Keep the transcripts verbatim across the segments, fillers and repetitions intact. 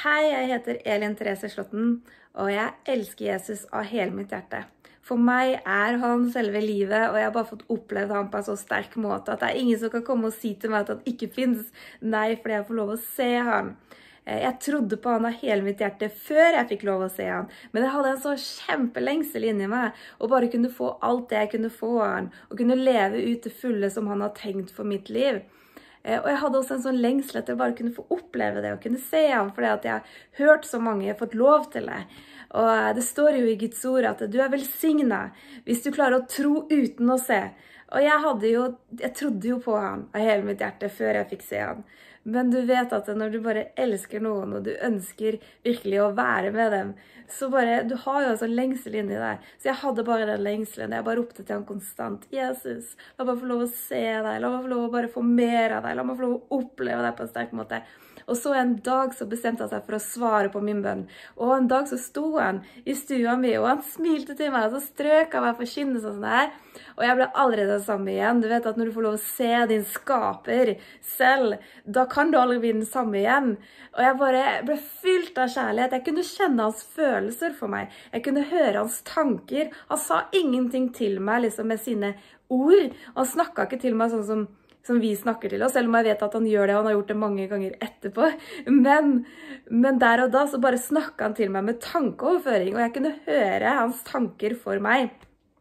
Hei, jeg heter Elin Therese Slåtten, og jeg elsker Jesus av hele mitt hjerte. For meg er han selve livet, og jeg har bare fått opplevd han på en så sterk måte at det er ingen som kan komme og si til meg at han ikke finnes. Nei, fordi jeg får lov å se han. Jeg trodde på han av hele mitt hjerte før jeg fikk lov å se han, men jeg hadde en så kjempelengsel inni meg, og bare kunne få alt det jeg kunne få av han, og kunne leve ut det fulle som han har tenkt for mitt liv. Og jeg hadde også en sånn lengsel etter å bare kunne få oppleve det og kunne se ham, fordi at jeg har hørt så mange, jeg har fått lov til det. Og det står jo i Guds ord at du er velsignet hvis du klarer å tro uten å se. Og jeg hadde jo, jeg trodde jo på han av hele mitt hjerte før jeg fikk se han. Men du vet at når du bare elsker noen, og du ønsker virkelig å være med dem, så bare, du har jo en sånn lengsel inni deg. Så jeg hadde bare den lengselen, jeg bare ropte til han konstant. Jesus, la meg få lov å se deg, la meg få lov å bare få mer av deg, la meg få lov å oppleve deg på en sterk måte. Og så en dag så bestemte han seg for å svare på min bønn. Og en dag så sto han i stua mi, og han smilte til meg, og så strøk han meg på kinnet sånn her. Og jeg ble aldri den samme igjen. Du vet at når du får lov å se din skaper selv, da kan du aldri bli den samme igjen. Og jeg bare ble fylt av kjærlighet. Jeg kunne kjenne hans følelser for meg. Jeg kunne høre hans tanker. Han sa ingenting til meg liksom med sine ord. Han snakket ikke til meg sånn som som vi snakker til oss, selv om jeg vet at han gjør det, og han har gjort det mange ganger etterpå. Men, men der og da så bare snakket han til meg med tankeoverføring, og jeg kunne høre hans tanker for meg.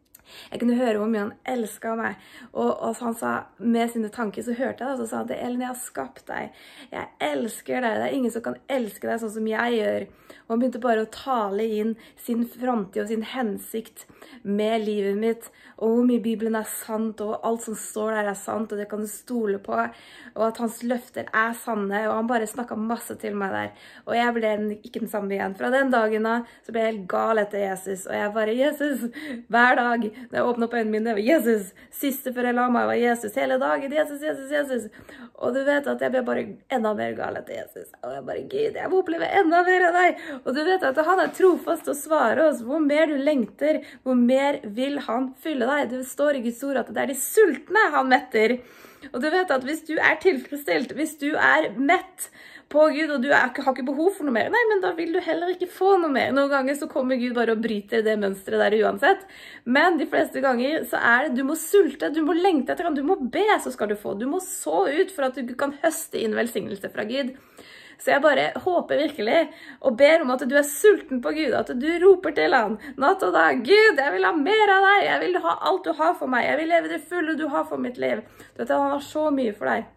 Jeg kunne høre hvor mye han elsket meg, og, og han sa, med sine tanker så hørte jeg det, og så sa han til Elin, jeg har skapt deg, jeg elsker deg, det er ingen som kan elske deg sånn som jeg gjør. Og han begynte bare å tale inn sin fremtid og sin hensikt med livet mitt, og hvor mye Bibelen er sant, og alt som står der er sant, og det kan du stole på, og at hans løfter er sanne, og han bare snakket masse til meg der. Og jeg ble ikke den samme igjen. Fra den dagen da, så ble jeg helt gal etter Jesus, og jeg bare, Jesus, hver dag, når jeg åpnet opp øynene mine, var Jesus, siste før jeg la meg var Jesus, hele dagen, Jesus, Jesus, Jesus. Og du vet at jeg ble bare enda mer gal etter Jesus. Og jeg bare, Gud, jeg må oppleve enda mer av deg. Og du vet at han er trofast å svare oss. Hvor mer du lengter, hvor mer vil han fylle deg. Det står i Guds ord at det er de sultne han metter. Og du vet at hvis du er tilfredsstilt, hvis du er mett på Gud, og du er, har ikke behov for noe mer, nei, men da vil du heller ikke få noe mer. Noen ganger så kommer Gud bare og bryter det mønstret der uansett. Men de fleste ganger så er det, du må sulte, du må lengte etter han, du må be, så skal du få. Du må så ut for at du kan høste inn velsignelse fra Gud. Så jeg bare håper virkelig, og ber om at du er sulten på Gud, at du roper til han, natt og dag, Gud, jeg vil ha mer av deg, jeg vil ha alt du har for meg, jeg vil leve det fulle du har for mitt liv. Du vet at han har så mye for deg.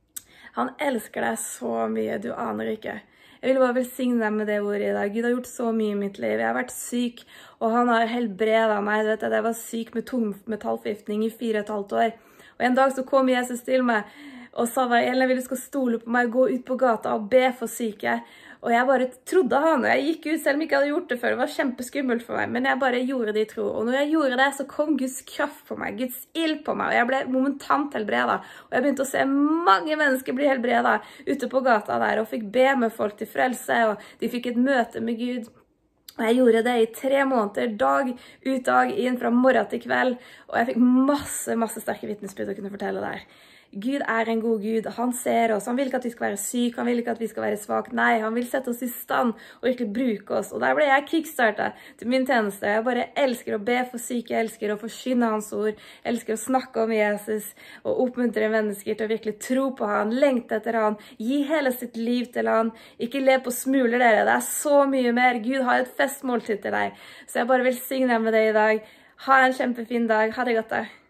Han elsker deg så mye, du aner ikke. Jeg vil bare velsigne deg med det ordet i dag. Gud har gjort så mye i mitt liv. Jeg har vært syk, og han har helbredet meg. Du vet at jeg var syk med tungmetallforgiftning i fire og et halvt år. Og en dag så kom Jesus til meg, og sa, Elin, jeg vil du skal stole på meg, gå ut på gata og be for syke. Og jeg bare trodde han, og jeg gikk ut selv om jeg ikke hadde gjort det før. Det var kjempeskummelt for meg, men jeg bare gjorde det i tro. Og når jeg gjorde det, så kom Guds kraft på meg, Guds ild på meg, og jeg ble momentant helbredet. Og jeg begynte å se mange mennesker bli helbredet ute på gata der, og fikk be med folk til frelse, og de fikk et møte med Gud. Og jeg gjorde det i tre måneder, dag ut, dag inn, fra morgen til kveld, og jeg fikk masse, masse sterke vitnesbyrd å kunne fortelle der. Gud er en god Gud, han ser oss, han vil ikke at vi skal være syk, han vil ikke at vi skal være svak, nei, han vil sette oss i stand og virkelig bruke oss, og der ble jeg kickstartet til min tjeneste. Jeg bare elsker å be for syke, jeg elsker å forkynne hans ord, jeg elsker å snakke om Jesus og oppmuntre mennesker til å virkelig tro på han, lengte etter han, gi hele sitt liv til han, ikke le på smuler dere, det er så mye mer, Gud har et festmåltid til deg, så jeg bare velsigner deg med det i dag. Ha en kjempefin dag, ha det godt da.